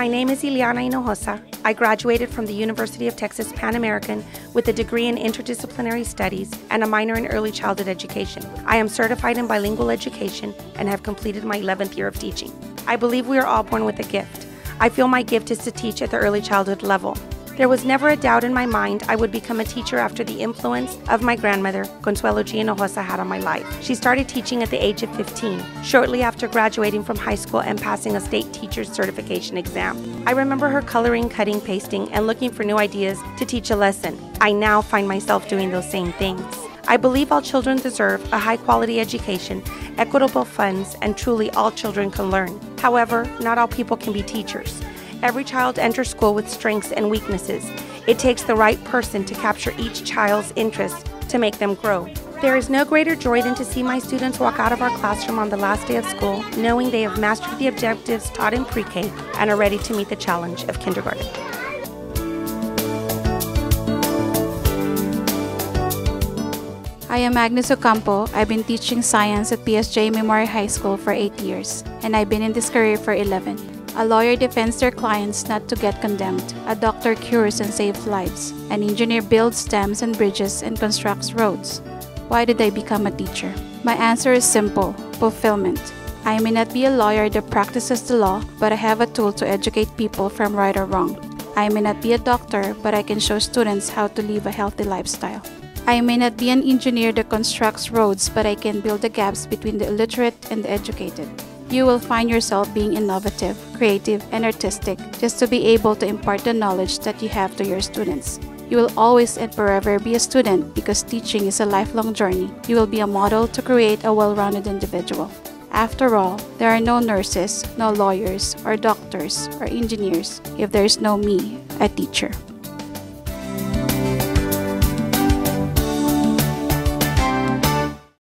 My name is Ileana Hinojosa. I graduated from the University of Texas Pan American with a degree in interdisciplinary studies and a minor in early childhood education. I am certified in bilingual education and have completed my 11th year of teaching. I believe we are all born with a gift. I feel my gift is to teach at the early childhood level. There was never a doubt in my mind I would become a teacher after the influence of my grandmother, Consuelo G. Hinojosa, had on my life. She started teaching at the age of 15, shortly after graduating from high school and passing a state teacher's certification exam. I remember her coloring, cutting, pasting, and looking for new ideas to teach a lesson. I now find myself doing those same things. I believe all children deserve a high-quality education, equitable funds, and truly all children can learn. However, not all people can be teachers. Every child enters school with strengths and weaknesses. It takes the right person to capture each child's interest to make them grow. There is no greater joy than to see my students walk out of our classroom on the last day of school knowing they have mastered the objectives taught in pre-K and are ready to meet the challenge of kindergarten. I am Agnes Ocampo. I've been teaching science at PSJA Memorial High School for 8 years, and I've been in this career for 11. A lawyer defends their clients not to get condemned. A doctor cures and saves lives. An engineer builds dams and bridges and constructs roads. Why did I become a teacher? My answer is simple: fulfillment. I may not be a lawyer that practices the law, but I have a tool to educate people from right or wrong. I may not be a doctor, but I can show students how to live a healthy lifestyle. I may not be an engineer that constructs roads, but I can build the gaps between the illiterate and the educated. You will find yourself being innovative, creative, and artistic just to be able to impart the knowledge that you have to your students. You will always and forever be a student because teaching is a lifelong journey. You will be a model to create a well-rounded individual. After all, there are no nurses, no lawyers, or doctors, or engineers if there is no me, a teacher.